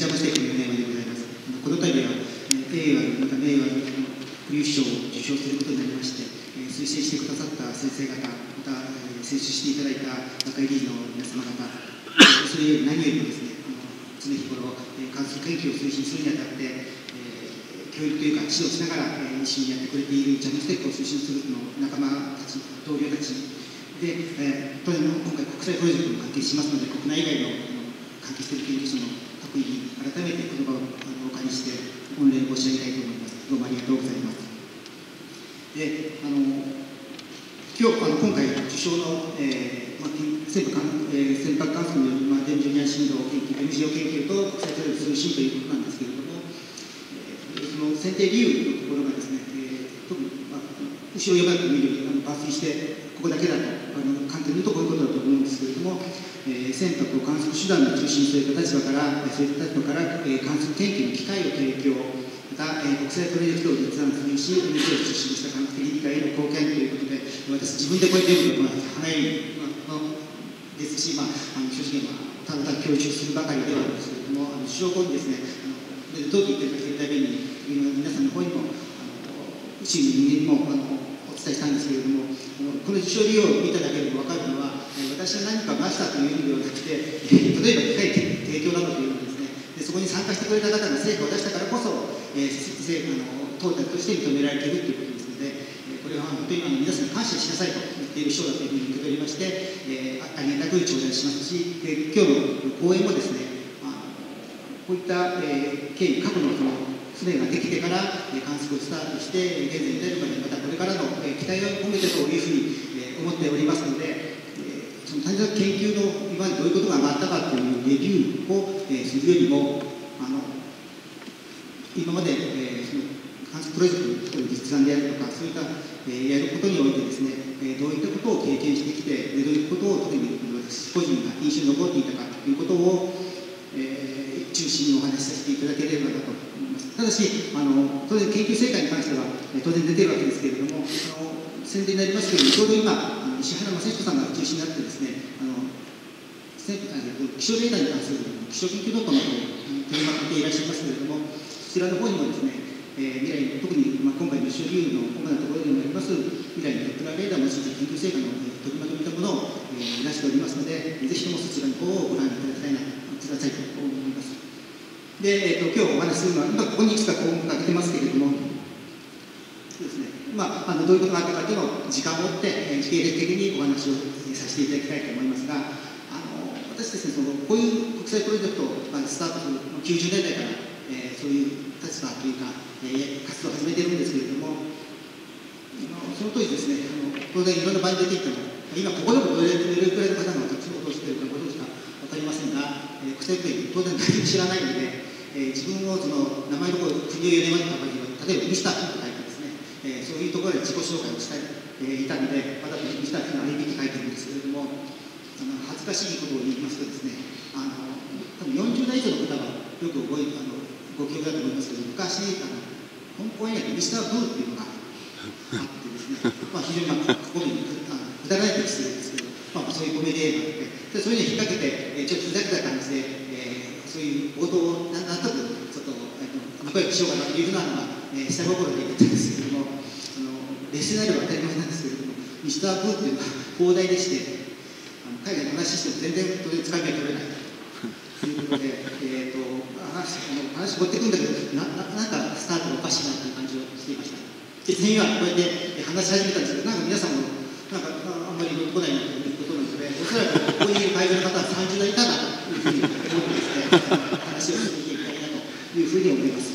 山ステーキの米山でございます。この度は、栄誉また名誉クリーフ賞を受賞することになりまして、推薦してくださった先生方、また、選出していただいた学会理事の皆様方、それより何よりもですね、常日頃、観測研究を推進するにあたって、教育というか指導しながら、一緒にやってくれているジャムステックを推進する仲間たち、同僚たちで、当然今回国際プロジェクトも関係しますので、国内外の関係している研究者の各位に改めて言葉をお借りして御礼申し上げたいと思います。どうもありがとうございます。で、今回受賞の、船舶観測による電磁ジュニア振動研究、MGO 研究と国際プロジェクト推進ということなんですけれども、その選定理由のところがですね、特に、後ろ読まなくてもいいように抜粋して、ここだけだと、簡単に言うとこういうことだと思うんですけれども、船舶を観測手段の中心といった立場から、そういった立場から、観測研究の機会を提供、また、国際プロジェクトを立案するし、NHK を中心とした科学的理解への貢献ということで、私、自分でこうやって読むと、早いですし、正直、ただただ教授するばかりではあるんですけれども、受賞後にですね、どう言っていただけるたびに、皆さんの方にも、周囲にもお伝えしたんですけれども、この受賞理由を見ただけでも分かるのは、私は何か成したという意味ではなくて、例えば機械提供などというのですね、でそこに参加してくれた方が成果を出したからこそ、トータルとして認められているということですので、これは本当に皆さんに感謝しなさいと言っている賞だというふうに受け取りまして、ありがたく頂戴しますし、今日の講演もですね、こういった経緯、過去の船ができてから観測をスタートして、現在に至るまで、またこれからの期待を込めてというふうに思っておりますので、その単純な研究の今までどういうことが上がったかというレビューをするよりも、今までその観測プロジェクトの実案であるとか、そういったやることにおいてですね、どういったことを経験してきて、どういうことを特に私個人が印象に残っていたかということを中心にお話しさせていただければなと思います。ただし、当然研究成果に関しては当然出ているわけですけれども、宣伝になりますけれども、ちょうど今、石原正彦さんが中心になってですね、気象データに関する気象研究ノートの方を取りまとめていらっしゃいますけれども、そちらの方にもですね、未来、特に今回の受賞理由の主なところでもあります、未来のドップラーレーダーを用いた研究成果の取りまとめたものを出しておりますので、ぜひともそちらの方をご覧いただきたいなくださいと思います。で、今日お話しするのは、今ここにいくつか項目が出てますけれども、そうですね、どういうことがあったかというのを時間を追って系列的にお話をさせていただきたいと思いますが、私ですね、こういう国際プロジェクトをスタートする90年代から、そういう立場というか、活動を始めているんですけれども、その当時ですね、当然いろんな場に出ていったの、今ここでもどれくらいの方が活動をしているかご存知か分かりませんが、国際プロジェクト当然誰も知らないので、自分をその名前の国を読みまった場合には、例えばミスター・フィンと書いてですね、そういうところで自己紹介をしていたので、またミスター・フィンの IB って書いてるんですけれども、恥ずかしいことを言いますとですね、多分40代以上の方はよくご記憶だと思いますけど、昔、香港映画でミスター・ブーっていうのがあってですね、非常にここにくだらないとしてるんですけど、そういうコメディ映画で、そういうのに引っ掛けて、ちょっとふざけた感じで、そういう報道をなんとなくちょっと仲良くしようかなというふうなのが、下心で言ったんですけれども、劣勢であれば当たり前なんですけれども、ミスター・ブーっていうのは放題でして、海外の話しても全然当然つかみが取れないということで、話持ってくんだけど、なんかスタートがおかしいなという感じをしていました。で、次はこうやって話し始めたんですけど、皆さんもあんまり乗ってこないなということなので、おそらくここにいる会場の方は30代以下だというふうに思ってですね、話をしていきたいなというふうに思います。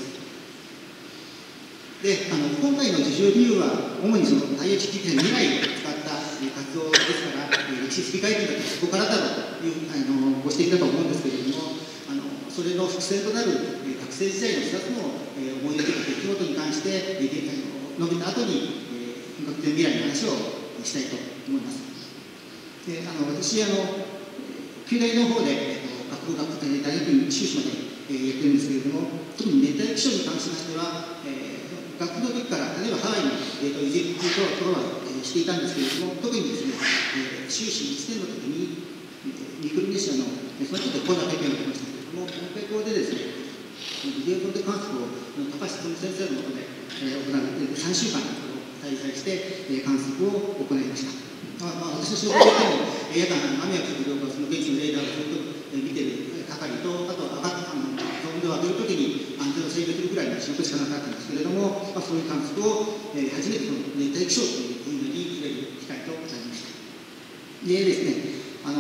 で、今回の受賞理由は、主にその太陽地球の未来を使った活動ですから、歴史振り返りだとそこからだろうというご指摘だと思うんですけれども、それの伏線となる学生時代の2つの思い出的出来事に関して、述べた後に、本格的な未来の話をしたいと思います。で、私、旧大の方で、大学院修士までやってるんですけれども、特に熱帯気象に関しましては、学部の時から、例えばハワイに、いじるというところはしていたんですけれども、特にですね、修士1年の時に、ミクロネシアの、そのちょっとこんな経験を受けましたけれども、この傾向でですね、 ビデオコンテ観測を高橋勉先生のもとで行う3週間滞在して観測を行いました。私の仕事でも夜間雨が降るかどうかその現地のレーダーをずっと見ている係と、あとゾーンでを上げるときに安全を制御するぐらいの仕事しかなかったんですけれども、そういう観測を初めてその熱帯気象という分野に触れる機会となりました。でですね、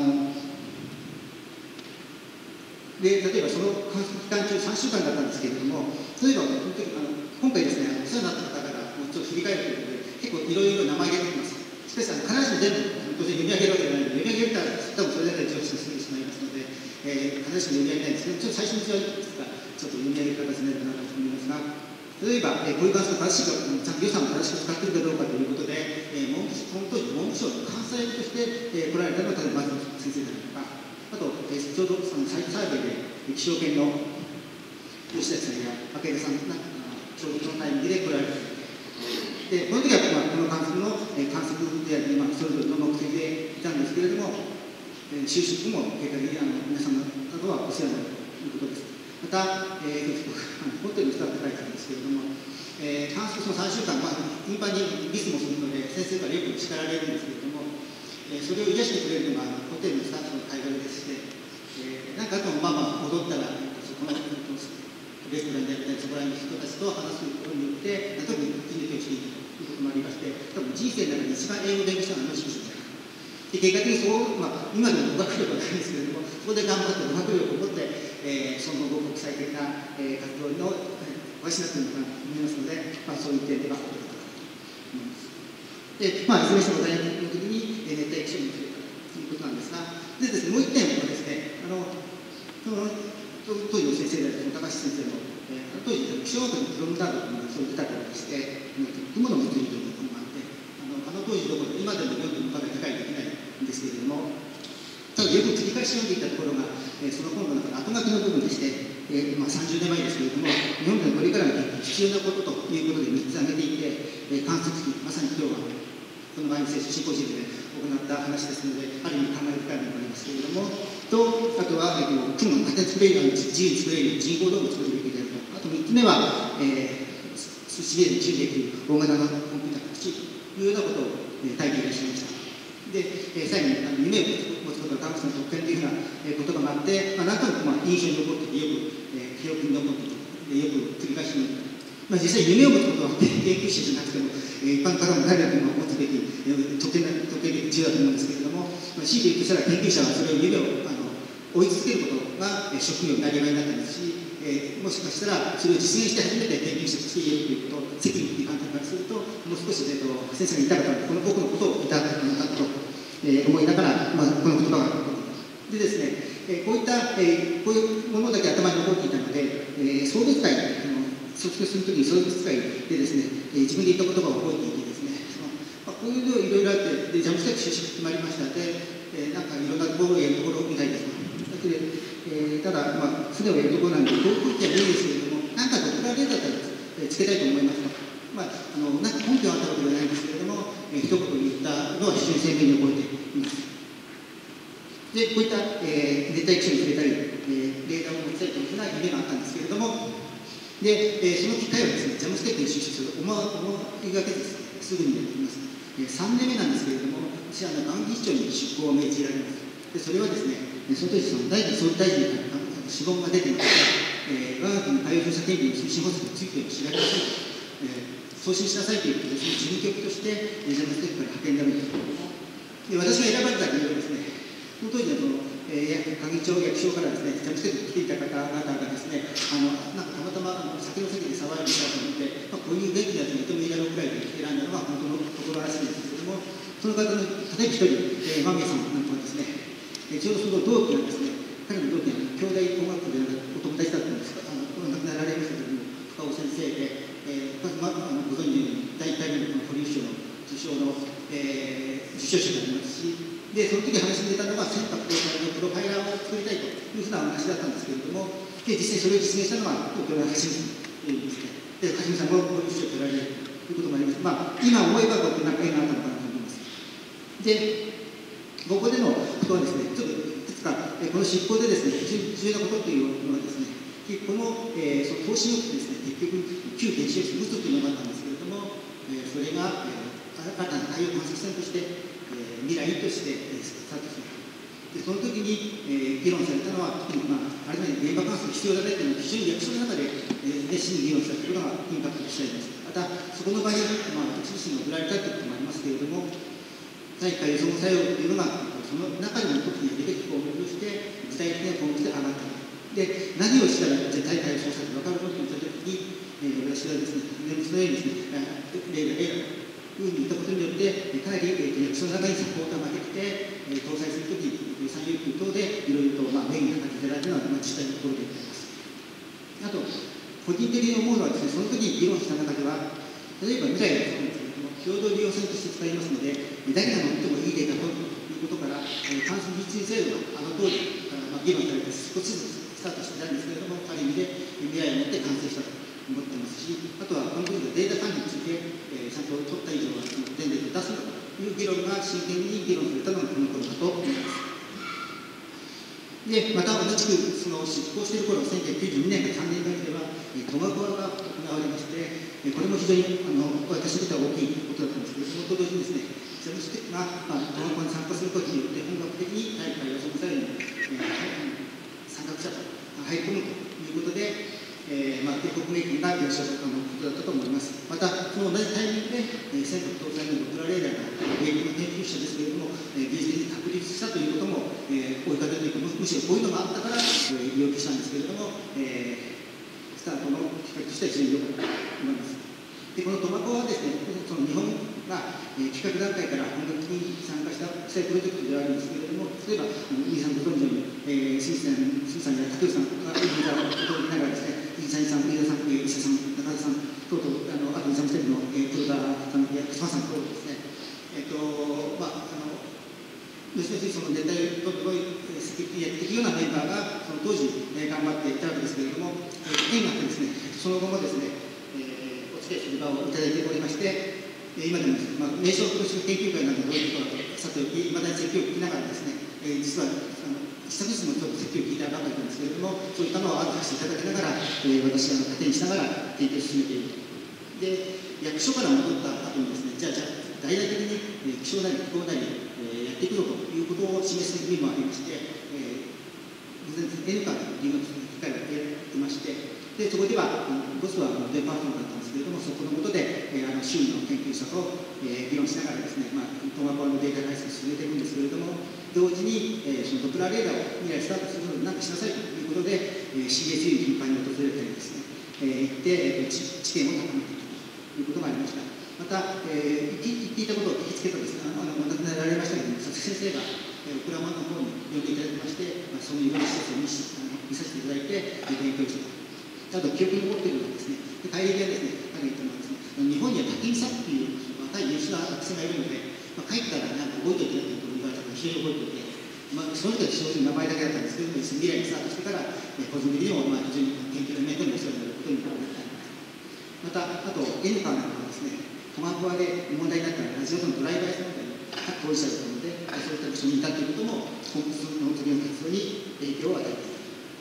例えばその観測期間中3週間だったんですけれども、例えば今回ですね、お世話になった方からちょっと振り返るということで、結構いろいろ名前が出てきます。しかし必ずしも全部当然読み上げるわけではないので、読み上げたら多分それだけで上司が進んでしまいますので、必ずしも読み上げないんですけど、ちょっと最初のうちはちょっと読み上げる形になるかなと思いますが、例えば、こういう観測が正しいか、ちゃんと予算を正しく使っているかどうかということで、その当時、文部省の監査員として、来られたのが、例えば松野先生であるとか、あと、ちょうどそのサイトサーベイで気象研の吉崎さんや赤井さんがちょうどそのタイミングで来られた。で、この時は、この観測の観測であり、それぞれの目的でいたんですけれども、収縮も結果的に皆さんの方はお世話になるということです。また、ホテルのスタッフ書いてあるんですけれども、観測その3週間、頻繁にミスもするので、先生からよく叱られるんですけれども、それを癒してくれるのがホテルのスタッフの会話でして、なんかあと戻ったら、そこのレストランであったり、そこらの人たちと話すことによって、例えば人力をしていくということもありまして、多分人生の中で一番英語を勉強したのはあの仕事じゃないか。で、結果的に今でも語学力はないんですけれども、そこで頑張って語学力を持って、その後国際的な、活動のおしなっているのかなと思いますので、そういう点ではことだと思います。で、いずれにしても大学の時に熱帯気象に触れたということなんですが、でですね、もう一点はですね、当時の先生である高橋先生の、当時気象学のプロムタードというのがそういう出たりでして、雲の物理というものがあって、当時どころで今でも読んでもまだ理解できないんですけれども、ただよく繰り返し読んでいたところが、その本の中の後書きの部分でして、30年前ですけれども、日本でのこれからの必要なことということで3つ挙げていて、観測機、まさに今日はこの前にシンポジウムで行った話ですので、ある意味考え深いものがありますけれども、あとは、雲の形作れるように自由に作れるように人工道具を作るべきであると。あと3つ目は、数値データに注意できる大型のコンピューターが欲しいというようなことを体験いたしました。で、最後に夢を持つことが科学者の特権というふうな言葉があって、なんとなく印象に残っていて、よく記憶に残っていて、よく繰り返し読んでいた。実際夢を持つことは研究者じゃなくても、一般からも誰でも持つべき特権的自由だと思うんですけれども、強いて言うとしたら研究者はそれを夢を追い続けることが職業になりがいになったんですし、もしかしたらそれを実現して初めて研究者として言えるということ、責任という観点からすると、もう少し、先生が言いたかったこの僕のことを言いたかったのかと、思いながら、この言葉が残っていた。でですね、こういうものだけ頭に残っていたので、送別会、卒業するときに送別会でですね、自分で言った言葉を覚えていてですね、こういうのいろいろあって、ジャムステック就職決まりました。で、なんかいろんなところをやるところみたいです。ただ、船をやるところなんで、航空機は無理ですけれども、なんかドクターデータだったらつけたいと思いますと。なんか根拠はあったわけではないんですけれども、一言言ったのは非常に鮮明に覚えています。で、こういった、熱帯気象に触れたり、レーダーを持ちたいというふうな夢があったんですけれども、で、その機会はですね、ジャムステックに就職する思いがけですね、すぐにやってきます。3年目なんですけれども、私は元技師長に出向を命じられます。で、それはですね、その当時、第二総理大臣から諮問が出ていまして、我が国の海洋調査研究の推進方針について調べなさいと、送信しなさいということで、その事務局として、ジャムステックから派遣があるんですけれども、で、私が選ばれた理由はですね、その当時の鍵町役所からですね、ジャムステックに来ていた方々がですね、なんかたまたま先の席で騒いでいたと思って、こういう元気なやつに認めいいだろうくらいで選んだのが本当のところらしいんですけれども、その方の例えば一人、間宮さんなんかはですね、ちょうどその同期がですね、彼の同期が兄弟音楽部でお友達だったんですが、亡くなられましたけれども、深尾先生で、ご存知のように第1回目の堀内賞の受賞の、受賞者でありますし、で、その時話に出たのが船舶搭載のプロファイラーを作りたいというふうな話だったんですけれども、で、実際それを実現したのは東京の橋本さんというですね、で、橋本さんも堀内賞を取られるということもあります。今思えばこういう仲があったのかなと思います。で、ここでのことはですね、ちょっといくつか、この執行でですね、重要なことというのはですね、このも、その投資によってですね、結局、旧原子力物というのがあったんですけれども、それが、新たな太陽観測船として、未来として、スタートしました。でその時に、議論されたのは、特に、あれまで原爆観測必要だねというのは、非常に役所の中で、熱心に議論したということがインパクトしてあります。また、そこの場合に、私自身が振られたということもありますけれども、対価予測作用というのが、その中でも特にやるべき項目として、具体的な項目で上がったと。で、何をしたら絶対対応される分かることにしたときに、私はですね、そのようにですね、例がふうに言ったことによって、かなり役所の中にサポーターができて、搭載するときに、予算要求等でいろいろと便利な形でられるのは実際のところでございます。あと、個人的に思うのはですね、その時に議論した中では、例えば未来のそうですけれども、共同利用船として使いますので、誰が乗ってもいいデータということから、関数実施制度が当時から議論されて、少しずつスタートしてたんですけれども、ある意味で未来をもって完成したと思っていますし、あとはこの時のデータ管理について、ちゃんと取った以上は、電力で出すんだという議論が真剣に議論されたのがこの頃だと思います。で、また同じくその執行している頃、1992年から3年間では、トマコアが行われまして、これも非常に私にとっては大きいことだったんですけれども、と同時にですね、その人がトマコアに参加することによって、本格的に大会予測作用に参画者と入り込むということで、帝国メイキングが現象したことだったと思います。また、その同じタイミングで、船舶搭載のドップラレーダーが米国の研究者ですけれども、技術的に確立したということも、追い風というか、むしろこういうのがあったから、要求したんですけれども、スタートのきっかけとしては非常に良かったと思います。で、このトマコはですね、その日本が企画段階から本格的に参加した国際プロジェクトであるんですけれども、例えば、飯さんご存知のように、スミさんや竹内さんがリーダーを取りながらですね、飯さん、飯田さん、石田さん、中田さん等々、あとイサムステップの黒田さんや島さん等々ですね、要するにそのネタをセキュリティやっていくようなメンバーが、その当時、頑張っていたわけですけれども、縁があってですね、その後もですね、お付き合いする場をいただいておりまして、今でもですね、名称として研究会などどういうことかとさておき、いまだに説教を聞きながらですね、実は一昨日もちょっと説教を聞いたばかりなんですけれども、そういったのをアドバイスいただきながら、私は糧にしながら研究を進めていると。で、役所から戻った後にですね、じゃあ、大々的に気象なり気候なり、やっていくぞということを示す意味もありまして、N から留学する機会を得ていまして、でそこでは、ボスはデパートナーだったんですけれども、そこのことで、周囲の研究者と、議論しながらですね、トマコアのデータ解析を進めていくんですけれども、同時に、そのドプラーレーダーを未来スタートするので何かしなさいということで、CSU に頻繁に訪れたりですね、行って、知見を高めていくということがありました。また、言っていたことを聞きつけたですね、亡くなられましたけれども、佐々木先生が、オクラマの方に呼んでいただきまして、そのいろんな施設を見させていただいて、勉強していた。あと、記憶に残っているのはですね、帰り際ですね、彼が言ったのはですね、日本には竹井さんという若い優秀な学生がいるので、帰ったらなんか覚えておいてと言われたのを非常に覚えておいて、その人は正直名前だけだったんですけども、未来にスタートしてから、個人的にも非常に研究の面でもお世話になることになりました。また、あと、N カーなんかはですね、トマコアで問題になったラジオのドライバー問題の当事者だったので、そういった場所にいたということも、その次の活動に影響を与えている。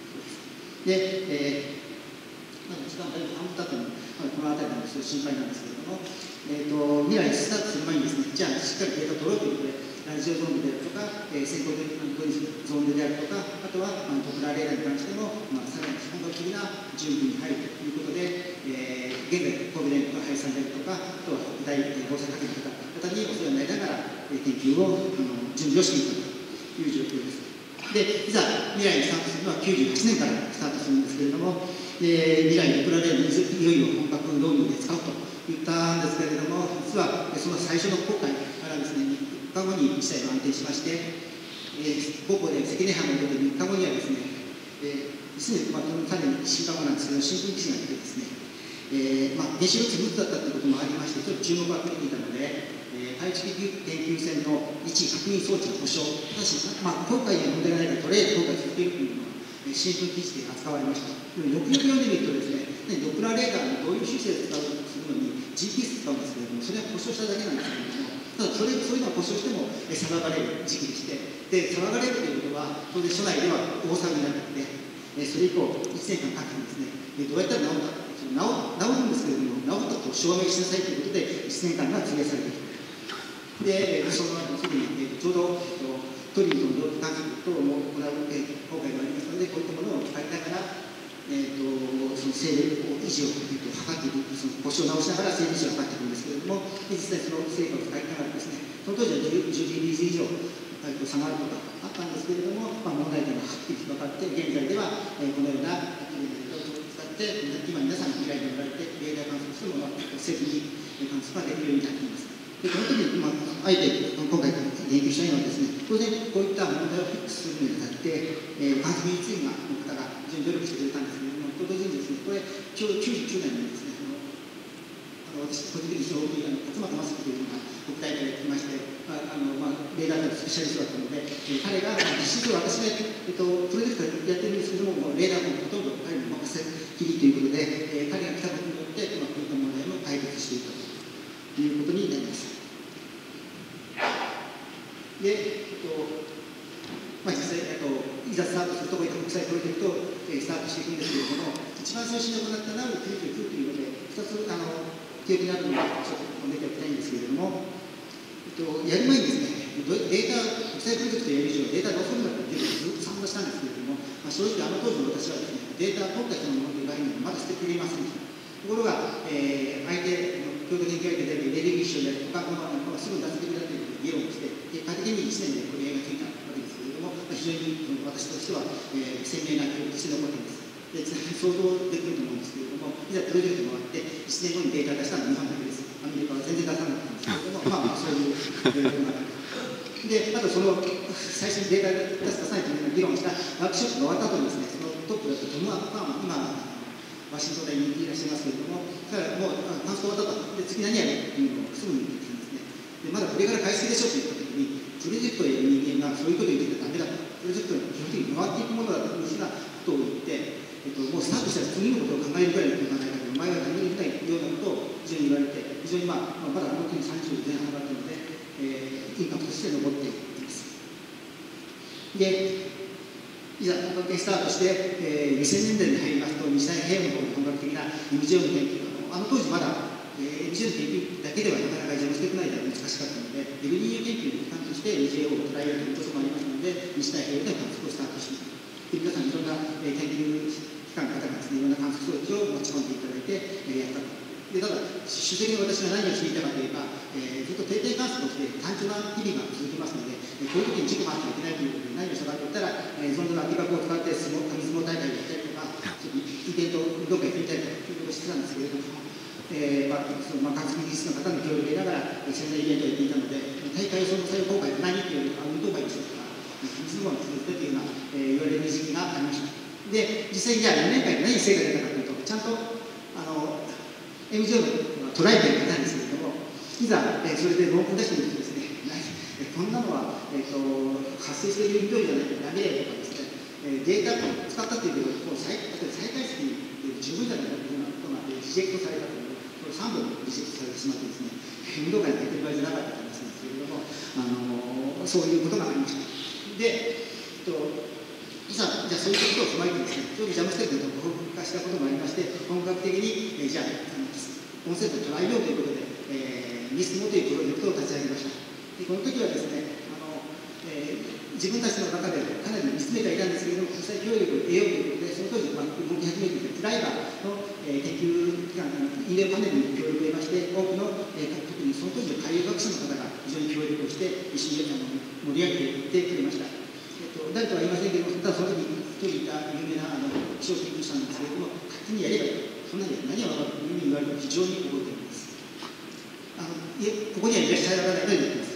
で、時間がだいぶ半分経ったので、この辺りの心配なんですけれども、未来スタートする前にですね、じゃあしっかりデータを取ろうということで、ラジオゾーンであるとか、先行的なゾーンであるとか、あとはトプラーレーダーに関しても、さらに本格的な準備に入るということで、現在、神戸電力が配散であるとか、あとは大防災かけの方にお世話になりながら、研究を準備をしていくという状況です。で、いざ未来にスタートするのは98年からスタートするんですけれども、未来にプラレールいよいよ本格導入で使うと言ったんですけれども、実はその最初の航海からですね、3日後に事態が安定しまして、母校で関根藩が出て3日後にはですね、実にかなり1週間後なんですけど、新聞記事が出てですね、原子力物だったということもありまして、ちょっと注目が集めていたので、対地研究船の位置確認装置の故障、ただし、航海には問題がないから、とりあえず航海続けるというのは、新聞記事で扱われました。よくよく読んでみるとですね、ドプラーレーダーのどういう修正を使うとするのに GPS 使うんですけれども、それは故障しただけなんですけれども、ただそういうのは故障しても騒がれる時期でして、で騒がれるということは、当然署内では大騒ぎになっていて、 それ以降、1年間かけてですね、どうやったら治るんですけれども、治ったと証明しなさいということで、1年間が費やされている。で、その後、すぐに、ちょうど、トリニーとの関係等も行う今回がありますので、こういったものを使いながら、その精霊維持を図っていく、その腰を直しながら精霊維持を図っていくんですけれども、実際その成果を使いながらですね、その当時は10リーズ以上、差があることがあったんですけれども、問題点がはっきり分かって、現在では、このようなデータを使って、今皆さんの未来におられて、データ観測しても、正確に観測ができるようになっています。で、この時に、あえて今回言及したいのはですね、当然こういった問題をフィックスするにあたって、観測技術員の方が非常に努力してくれたんですけれども、と同時にですね、これ、99年にですね、私、個人的に非常に勝俣正樹というのが国大会に来まして、レーダーのスペシャリストだったので、彼が実質私が、プロジェクトやってるんですけども、レーダーもほとんど彼に任せきりということで、彼が来たことによって、こういった問題も解決していったということになります。で、実際、いざスタートすると、こういった国際プロジェクトをスタートしていくんですけれども、一番最初に行ったナウ99というので、2つ記憶にあるのをちょっと出ておきたいんですけれども、やる前にですね、データ、国際プロジェクトやる以上、データがどうするんだというのをずっと参加したんですけれども、正直当時の私はですね、データを取った人のものという概念をまだ捨てていませんでした。ところが、相手、共同研究相手であるエネルギー省である他のすぐ出すべきだという議論をして、結果的に1年でこれがついたわけですけれども、非常に私としては、鮮明な記憶として残っています。で、想像できると思うんですけれども、いざプロジェクトが終わって、1年後にデータを出したのは日本だけです。アメリカは全然出さなかったんですけれども、そういうで、あとその最初にデータを出す出さないという議論したワークショップが終わった後にですね、そのトップだったトム・アッパーマン、今、ワシントン大にいらっしゃいますけれども、彼はもう観測終わったと、で次何やるっていうのをすぐに言ってきたんですね。で、まだこれから開始でしょと言ったときに、プロジェクトやる人間がそういうことを言ってたらダメだと、プロジェクトは基本的に回っていくものだというふうなことを言って、もうスタートしたら次のことを考えるくらいのことを考えたけど、お前は何もできないようなことを非常に言われて、非常にまだ本当に30前半だったので、インパクトとして残っています。で、いざ本格的にスタートして、2000年代に入りますと、日大平和の本格的な MGO の研究、当時まだ、MGO の研究だけではなかなかジャムステック内では難しかったので、エルニーニョ研究の一環として MGO を捉えようということもありますので、日大平和で観測をスタートしています。皆さんいろんな研究機関の方がですね、いろんな観測装置を持ち込んでいただいて、やったと。で、ただ、主席の私が何をしていたかといえば、ずっと定点観測をして単調な日々が続きますので、こういう時に事故があってはいけないということで、何をしたかといったら、ゾンドの空き箱を使って紙相撲大会をやったりとか、イベントをどっか行ってみたりということをしてたんですけれども、観測技術の方の協力を得ながら、宣伝イベントをやっていたので、大会総裁公開って何っていう運動会でしょうとか、水相撲に続いてというような、言われる時期がありました。で、実際にじゃあ4年間に何成果が出たかというと、ちゃんとMGO の捉えていたんですけれども、いざ、それで論文出してみるとですね、こんなのは、発生している量じゃないとダメだよとかですね、データを使ったというけど、もう再解析で十分じゃないかというようなことがあって、リジェクトされたという、これ3本リジェクトされてしまってですね、運動会に入ってる場合じゃなかった話なんですけれども、そういうことがありました。で、いざ、じゃあそういうことを踏まえてですね、ちょうどジャムステックの特化したこともありまして、本格的に、じゃあ、コンセプトを捉えようということで、ミスモというプロジェクトを立ち上げました。で、この時はですね、自分たちの中でかなり見つめてはいたんですけれども、国際協力を得ようということで、その当時、動き始めていたプライバーの、研究機関、インデオパネルに協力を得まして、多くの、特にその当時の海洋学者の方が非常に協力をして、一緒に盛り上げていってくれました。誰とは言いませんけれども、ただその時一人いた有名な気象研究者なんですけれども、勝手にやればいい。そんなに何が分かるというふうに言われると非常に覚えています。ここにはいらっしゃらないと言ってます。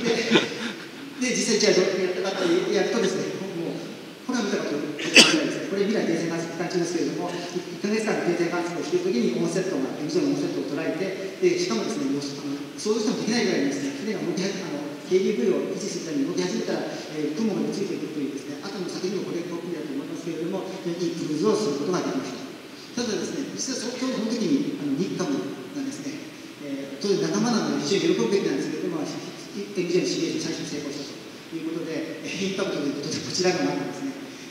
で、実際じゃあどうやったかとやるとですね、もう、これは見たことないですね。これ未来定点観測期間中ですけれども、1ヶ月間定点観測をしているときにオンセットが、エミジョンのオンセットを捉えて、しかもですね、想像してもできないぐらいにですね、船が動きKDV を維持するために動き始めたら、雲がついてくるというですね、後の先にもこれ、こうだと思いますけれども、いいクルーズをすることができました。ただですね、実はちょうどその時に日韓がですね、当然仲間なので非常に喜ぶべきなんですけれども、MGO のシミュレーション最初に成功したということで、インパクトということで、こちらがまずですね、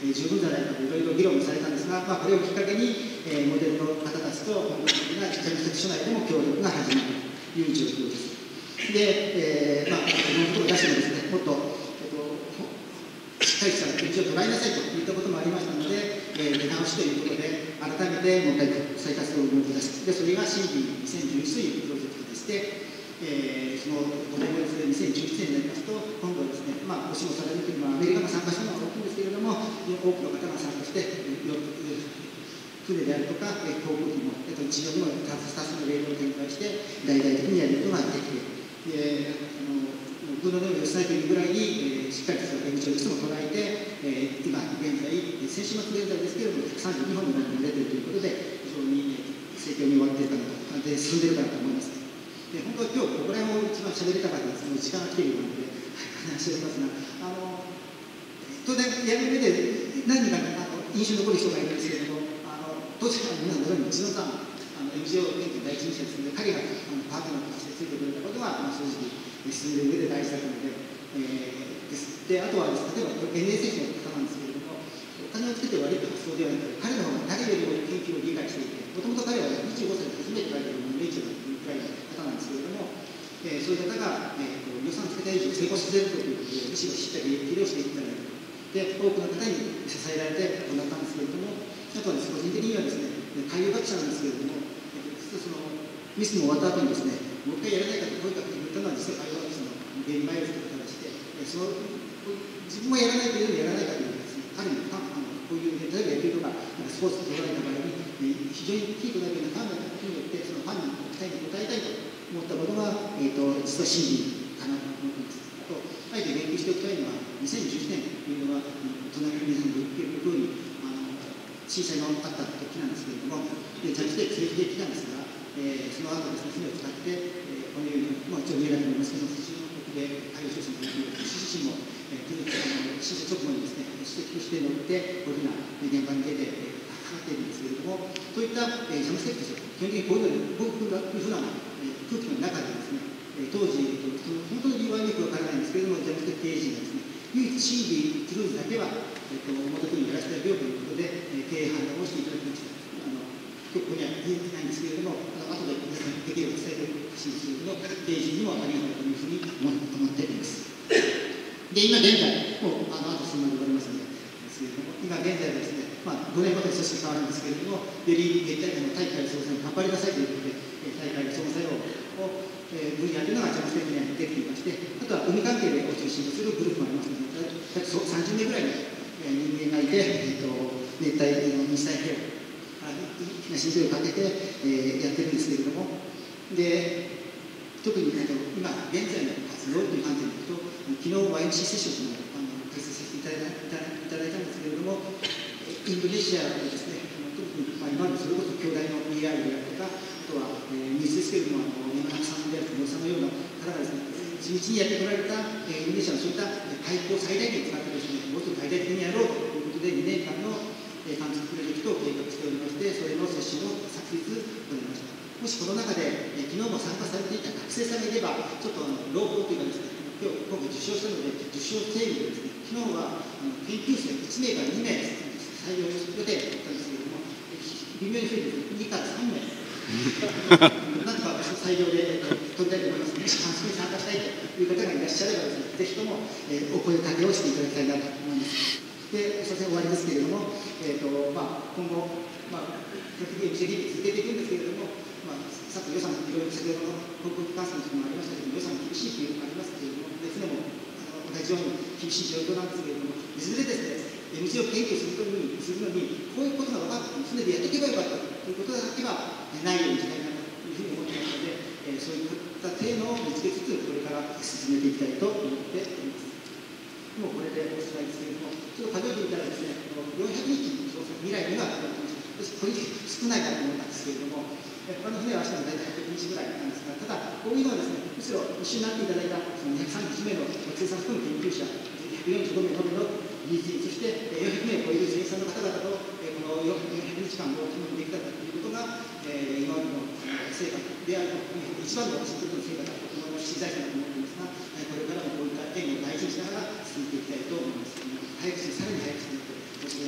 十分じゃないかといろいろ議論されたんですが、これをきっかけに、モデルの方たちと本格的なジャムセク所内でも協力が始まるという状況です。で、このことを出してもですね、もっと、しっかりした現状を捉えなさいといったこともありましたので、出直しということで、改めてもう一回再活動を動き出す。で、それが新規2011というプロジェクトでして、その5年後ですね、2011年になりますと、今度はですね、お仕事されるというのは、アメリカが参加したのは大きいんですけれども、多くの方が参加して、船であるとか、航空機も、地上にも2つのレールを展開して、大々的にやることができて、軍の能力を抑えているぐらいに、しっかりとした現状としても捉えて、今現在、先週末現在ですけれども、132本の論文が出ているということで、非常に盛況に終わっているかなと、で進んでいるかなと思います。で本当は今日ここら辺を一番喋りたかったんですけど、時間が来ているので、話しておりますが、当然、やる上で何人か印象に残る人がいるんですけれども、当時は皆さんご存じ、内野さん、NGO 研究第一人者ですので、彼がパートナーとしてついてくれたことは、正直、進んでいる上で大事だったので、です。で、あとはです、例えば NSF の方なんですけれども、お金をつけて悪い発想ではなくて、彼の方が誰よりも研究を理解していて、もともと彼は25歳で初めて書いているネイチャーだというくらいの方なんですけれども、そういう方が、予算つけた以上成功させるということで、むしろしっかり理解していったらいいと。で、多くの方に支えられて行ったんですけれども、あとはです、個人的にはですね、海洋学者なんですけれども、実はそのミスも終わった後にですね、もう一回やらないかと声かけてくれたのは実は海洋学者のゲイマイルという方でして、自分もやらないというのにやらないかというですね、ある意味こういう、例えば野球とかスポーツと取られた場合に、非常にキーとなるようなファンの方によって、そのファンの期待に応えたいと思ったことが、実は真理かなと思っています。あと、あえて言及しておきたいのは、2011年というのは、隣の皆さんが言っているように、震災のあった時なんですけれども、ジャムステック政治的期間ですが、その後ですね、船を使って、このように、一応見えないと思いますけども、水中の国で海洋調査の研究、私自身も、震災直後にですね、主席として乗って、こういうふうな現場に出て、かかっているんですけれども、そういったジャムステックとして、基本的にこういうふうな空気の中でですね、当時、本当の理由はよくわからないんですけれども、ジャムステック経営陣がですね、唯一真理クルーズだけは、表にやらせてあげようということで、経営判断をしていただきました。今日ここには言えないんですけれども、後で皆さんに経験を伝えてほしいんですけれども、経営陣にもありがとうというふうに思っています。で、今現在、もうあとそんなに終わりますので、ですけれども、今現在はですね、5年ごとに組織変わるんですけれども、より大会総裁に頑張りなさいということで、大会の総裁を分野というのがジャムステックにはできていまして、あとは海関係を中心とするグループもありますので、約30名ぐらいの人間がいて、熱帯の日大平和、東日をかけて、やってるんですけれども、で、特に今現在の活動という観点でいくと、昨日 YMC セッションを開催させていただいたんですけれども、インドネシアでですね、特に今までそれこそ兄弟の PR であるとか、あとはニュースですけれども、山中さんであると森さんのような方がですね、地道にやってこられたインドネシアのそういった海溝を最大限使ってですね、もっと大々的にやろうということで、2年間の観測プロジェクトを計画しておりまして、それのセッションを昨日行いました。もしこの中で、昨日も参加されていた学生さんがいれば、ちょっと朗報というかですね、今回受賞したので、受賞経緯でですね、昨日は研究生1名から2名採用予定だったんですけれども、微妙に増えて2から3名。なんとか私の採用で取りたいと思いますので、もし観測に参加したいという方がいらっしゃればですね、ぜひともお声かけをしていただきたいなと思います。で、所詮終わりですけれども、今後、基本的に MCD 続けていくんですけれども、さっき予算、いろいろ先ほどの航空機関査の時もありましたけども、予算厳しいというのもありますけれども、船も同じように厳しい状況なんですけれども、いずれですね、MCO を研究するのに、こういうことが分かって、船でやっていけばよかったということだけはないようにしたいなというふうに思っていますので、そういったテーマを見つけつつ、これから進めていきたいと思っております。もうこれでおしまいですけれども、ちょっと数えてみたらですね、400日の未来にはこれ少ないかと思ったんですけれども、他の船は明日も大体100日ぐらいなんですが、ただ、こういうのはですね、むしろ一緒になっていただいたその231名の学生さん含む研究者、145名のみの技術員、そして400名を超える生産の方々と、この400日間を共にできたということが、今までの成果であるという一番の私にとっての成果だと思いますし、財産だと思っていますが、これからもこういった点を大事にしながら進めていきたいと思います。さらに早く進めて、よろしく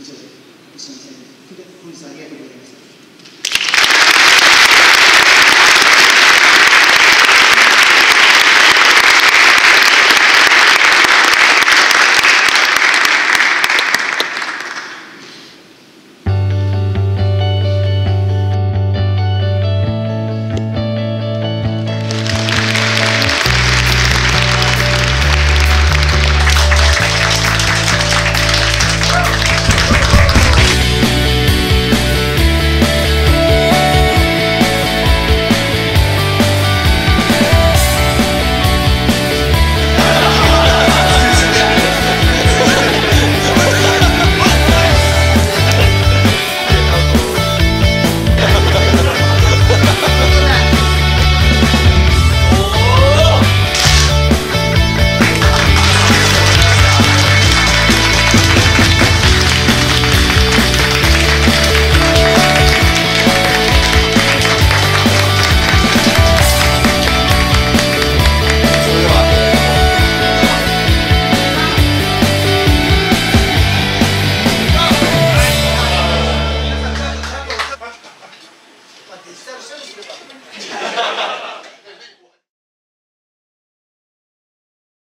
以上でおしまいにしたいと思います。本日はありがとうございました。